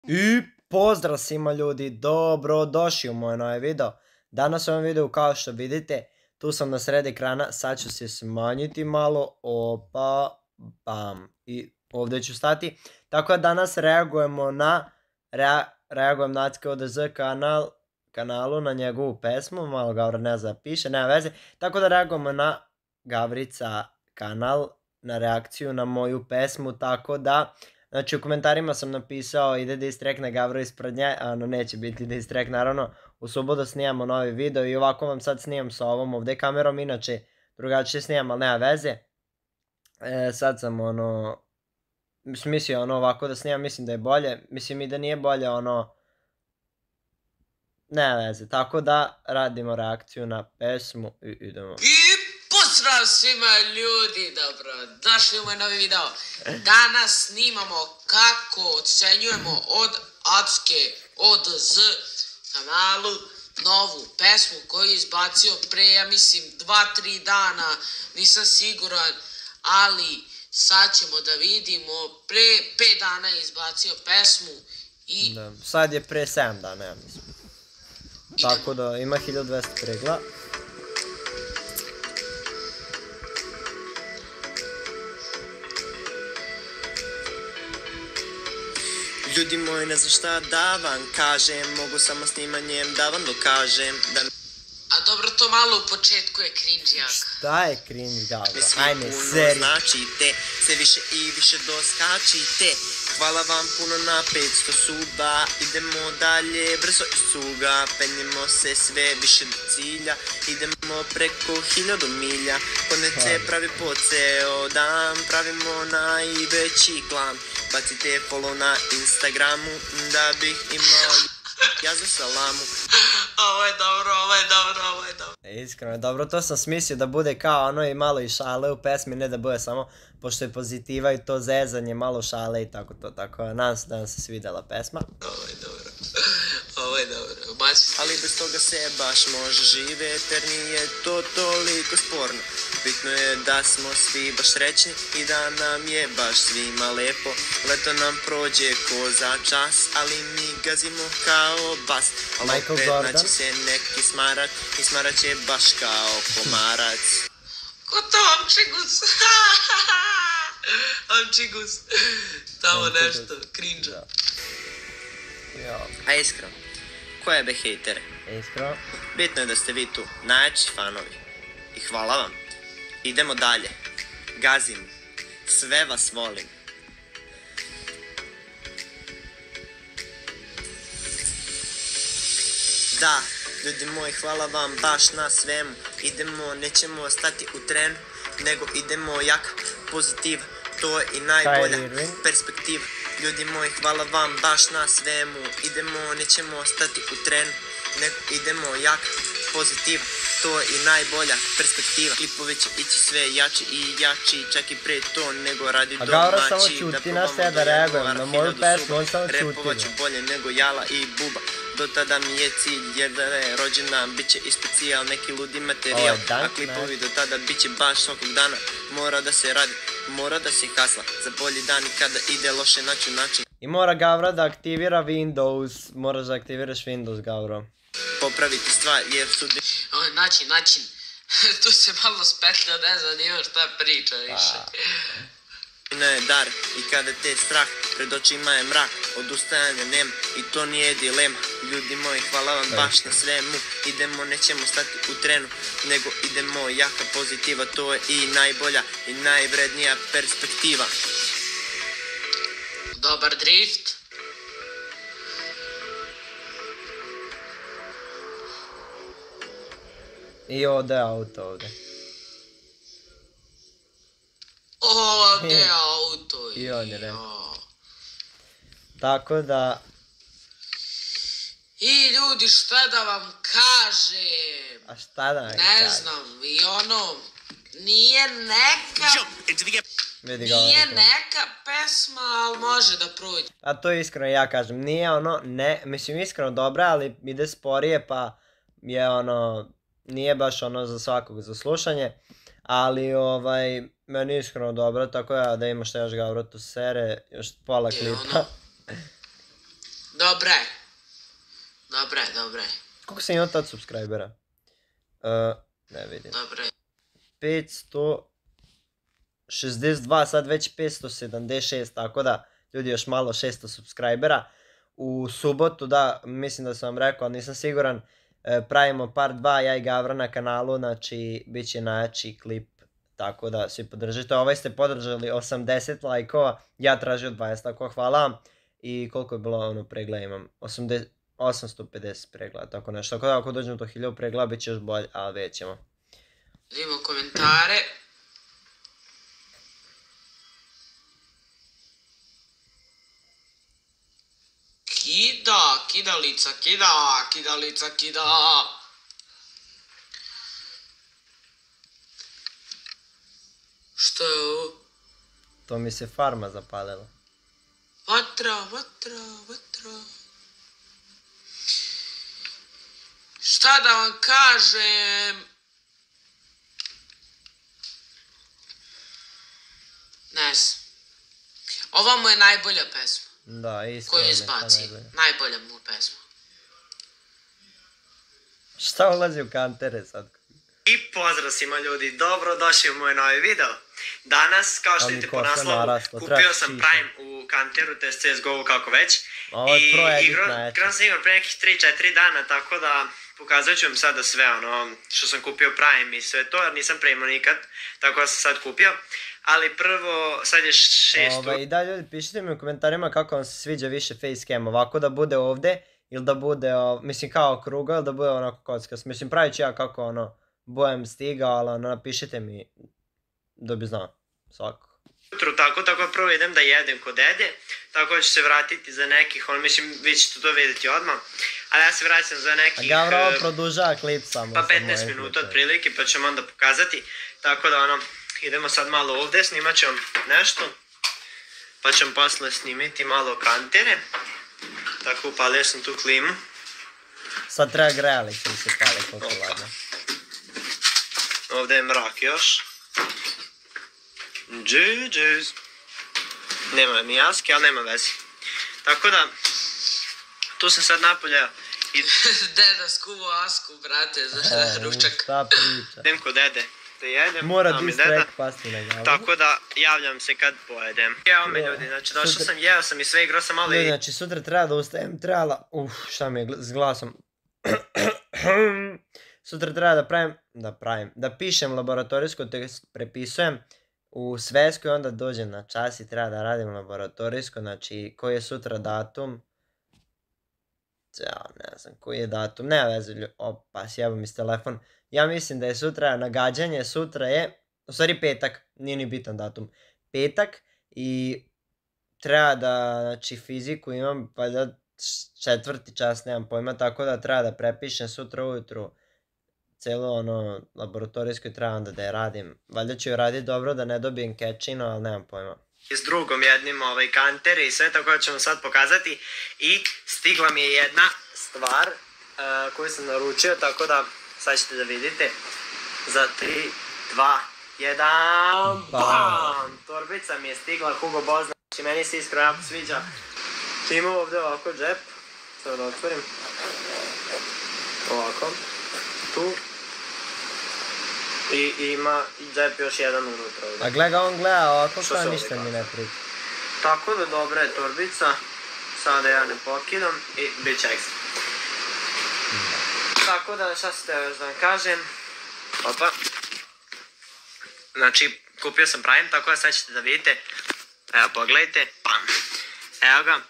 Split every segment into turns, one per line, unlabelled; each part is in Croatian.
I pozdrav svima ljudi, dobrodošli u moj novi video. Danas u ovom videu kao što vidite, tu sam na sred ekrana, sad ću se smanjiti malo, opa, bam, i ovdje ću stati. Tako da danas reagujemo na, reagujem na ACKODZ kanalu, na njegovu pesmu, malo Gavra ne zna piše, nema veze. Tako da reagujemo na Gavrica kanal, na reakciju na moju pesmu, tako da... Znači u komentarima sam napisao ide diss track na Gavro ispred nje, no neće biti diss track naravno. U subotu snijamo novi video i ovako vam sad snijam sa ovom ovdje kamerom, inače drugačije snijam, ali nema veze. Sad sam mislio ovako da snijam, mislim da je bolje, mislim i da nije bolje nema veze, tako da radimo reakciju na pesmu i idemo.
Pozdrav svima ljudi, dobro, došli u moj novi video. Danas snimamo kako ocenjujemo od ACKODZ kanalu novu pesmu koju je izbacio pre, ja mislim, 2-3 dana, nisam siguran, ali sad ćemo da vidimo, pre 5 dana je izbacio pesmu i...
Da, sad je pre 7 dana, ja mislim. Tako da ima 1200 pregleda. Ljudi moji, ne znam šta da vam kažem, mogu samo snimanjem da vam dokažem da...
A dobro, to malo u početku je cringe jak.
Šta je cringe, Gavro? Ajme, seri.
Značite, sve više i više doskačite. Hvala vam puno na 500 suba, idemo dalje, brzo iz cuga. Penjemo se sve više do cilja, idemo preko 1000 milja. Konece pravi po ceo dan, pravimo najveći klan. Bacite follow na Instagramu, da bih imao ja za salamu.
Ovo je dobro, ovo je dobro, ovo je dobro.
Iskreno, dobro, to sam smislio da bude kao i malo i šale u pesmi, ne da bude samo, pošto je pozitiva i to zezanje, malo šale i tako to, tako nadam se da vam se svidjela pesma.
Ovo je dobro, ovo je dobro,
ali bez toga se baš može živjeti, jer nije to toliko sporno. Bitno je da smo svi baš srećni i da nam je baš svima lepo. Leto nam prođe ko za čas, ali mi gazimo kao bas. Ali opet naći se neki smarat i smarat će baš kao komarac.
Ko to, Amčigus? Amčigus. Tamo nešto, cringe.
A iskreno, ko je be hejtere?
Iskreno.
Bitno je da ste vi tu, najjači fanovi. I hvala vam. Idemo dalje. Gazim. Sve vas volim. Da, ljudi moji, hvala vam baš na svemu. Idemo, nećemo stati u trenu, nego idemo jak, pozitiv. To je i najbolja perspektiva. Ljudi moji, hvala vam baš na svemu. Idemo, nećemo stati u trenu, nego idemo jak, pozitiv. To je i najbolja perspektiva. Klipovi će ići sve jači i jači, čak i pre to nego radi domaći.
A Gavro samo čuti na sve da reagujem na moju pesmu, on samo čuti.
Repovat ću bolje nego Jala i Buba. Do tada mi je cilj, jer da je rođena, bit će i specijal, neki ludi materijal. A klipovi do tada bit će baš svakog dana. Mora da se radi, mora da se hasla, za bolji dan i kada ide loše naću način.
I mora Gavro da aktivira Windows, moraš da aktiviraš Windows, Gavro.
Popraviti stvar jer su...
Ovo je način. Tu se malo spetljao, ne znam nima šta priča više.
Ne je dar i kada te strah, pred očima je mrak, odustajanja nema i to nije dilema. Ljudi moji, hvala vam baš na svemu, idemo, nećemo stati u trenu, nego idemo jaka pozitiva, to je i najbolja i najvrednija perspektiva.
Dobar drift.
I ovdje je auto ovdje.
Ovdje je auto.
I on je rekao. Tako da...
I ljudi, šta da vam kažem?
A šta da vam kažem?
Ne znam, i nije neka... Nije neka pesma, ali može da prođe.
A to je iskreno ja kažem, nije mislim iskreno dobra, ali ide sporije pa je nije baš za svakog za slušanje, ali meni je iskreno dobro, tako da ima šta još Gavro tu sere, još pola klipa.
Dobre. Dobre.
Koliko sam imao tad subscribera? Ne vidim.
Dobre.
562, sad već 576, tako da ljudi još malo 600 subscribera. U subotu, da, mislim da sam vam rekao, ali nisam siguran, pravimo part 2, ja i Gavra na kanalu, znači bit će najjači klip, tako da svi podržite. Ovaj ste podržali 80 lajkova, ja tražio 20, tako hvala vam. I koliko je bilo pregleda imam? 850 pregleda, tako nešto. Tako da ako dođemo do 1000 pregleda bit će još bolje, ali vidjet ćemo.
Vidimo komentare. Kidalica. Što je ovo?
To mi se farma zapalila.
Vatra. Šta da vam kažem? Ne znam. Ova mu je najbolja pesma.
Da, iskreno.
Koju je izbacio. Najbolja mu je pesma.
Šta ulazi u kantere sad?
I pozdrav svima ljudi, dobro došli u moj novi video. Danas, kao što vidite po naslovu, kupio sam Prime u kanteru, to je CSGO kako već. I igrao sam pre nekih 3-4 dana, tako da pokazat ću vam sada sve ono što sam kupio Prime i sve to, jer nisam pre imao nikad, tako da sam sad kupio. Ali prvo, sad je 6.
I da ljudi, pišite mi u komentarima kako vam se sviđa više facecam, ovako da bude ovdje ili da bude, mislim kao kruga ili da bude onako kockast. Mislim pravit ću ja kako ono bojem stigao, ali ono napišite mi da bi znao svakako.
Tako prvo idem da jedem kod dede, tako da ću se vratiti za nekih, mislim vi ćete to vidjeti odmah, ali ja se vraćam za nekih...
Gavra ovo produžava klip samo.
Pa 15 minuta otprilike, pa ćemo onda pokazati, tako da ono, idemo sad malo ovdje, snimat ćemo nešto, pa ćemo posle snimiti malo kantere, tako upalio sam tu klimu.
Sad treba grejalice da se pale koliko ladno.
Ovdje je mrak još. Džeđez. Nema ni jaske, ali nema veze. Tako da, tu sam sad napolja i...
Deda skuvo asku, brate, za ručak.
Šta priča?
Idem kod dede da jedem.
Mora distrek pasti na glavu.
Tako da, javljam se kad pojedem. Evo me ljudi, znači došao sam, jeo sam i sve, igrao sam malo i...
Znači sutra treba da ustajem, trebala... šta mi je s glasom. Sutra treba da pišem laboratorijsko, te prepisujem u svesku i onda dođem na čas i treba da radim laboratorijsko, znači koji je sutra datum. Ne znam koji je datum, nema veze, opa, sjebam iz telefon. Ja mislim da je sutra nagađanje, sutra je, u stvari petak, nije ni bitan datum. Petak i treba da, znači fiziku imam, pa da 4. čas, nemam pojma, tako da treba da prepišem sutra ujutru. Cijelo ono laboratorijsko treba onda da je radim. Valjda ću ju raditi dobro da ne dobijem kečino, ali nemam pojma.
S drugom jednim kantere i sve, tako da ću vam sad pokazati. I stigla mi je jedna stvar koju sam naručio, tako da sad ćete da vidite. Za 3, 2, 1, BAM! Torbica mi je stigla, Hugo Boss, znači meni se iskreno jako sviđa. Ima ovdje ovako džep, sad da otvorim. Ovako. Tu. I ima džep još jedan unutra ovdje.
A gleda on gleda ovako kao ništa mi ne priča.
Tako da dobra je torbica, sada ja ne pokidam i bit će ekstra. Tako da šta ste još da vam kažem. Opa. Znači kupio sam Prime, tako da sad ćete da vidite. Evo pogledajte, pam. Evo ga.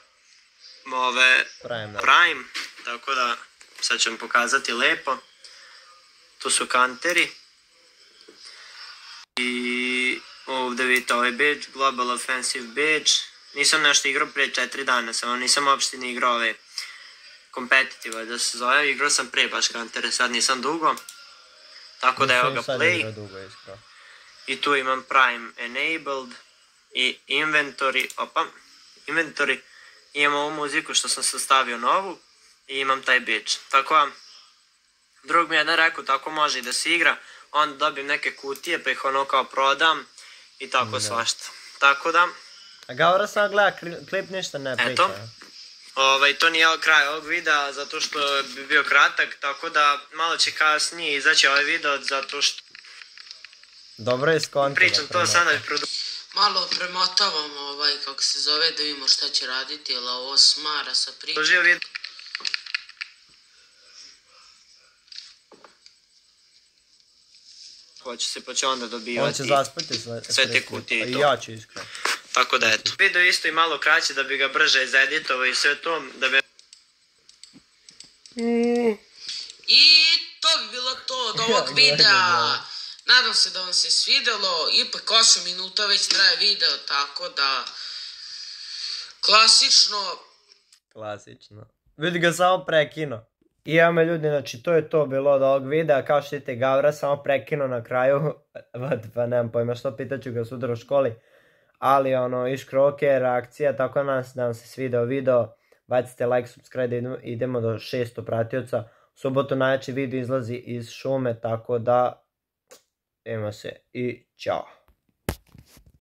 Prime, tako da sad ću vam pokazati lepo. Tu su kanteri. I ovdje vidite ovaj badge, Global Offensive badge. Nisam nešto igrao prije 4 dana, samo nisam uopšte ni igrao ove competitive, da se zove. Igrao sam prije baš kantere, sad nisam dugo. Tako da evo ga play. I tu imam Prime enabled i inventory, inventory. Imam ovu muziku što sam sastavio novu i imam taj badge. Tako da, drug mi je jedan rekao, tako može i da se igra, onda dobijem neke kutije pa ih ono kao prodam i tako svašta. Tako da...
A Gavra sam gleda klip ništa ne priča.
Eto, To nije kraj ovog videa zato što bi bio kratak, tako da malo će kasnije izaći ovaj video zato što
dobro je skontila.
Pričam to sada
malo premotavam kako se zove, da vidimo šta će raditi, jer ovo smara sa pričom.
Hoće se pa će onda dobivati.
On će zaspati
sve te kutije i to.
I ja ću iskreno.
Tako da eto. Video isto i malo kraće da bi ga brže izeditovao i sve to, da bi...
I to bi bilo to od ovog videa. Nadam se da vam se svidjelo, ipak 8 minuta već traje video, tako da...
Klasično. Vidi ga samo prekino. I evo me ljudi, znači to je to bilo od ovog videa, kao što vidite Gavra samo prekino na kraju, pa nemam pojma što, pitaću ga sutra u školi, ali iškro ok, reakcija, tako da vam se svideo video, bacite like, subscribe, idemo do 600 pratioca, u subotu najjači video izlazi iz šume, tako da, idemo se i ćao.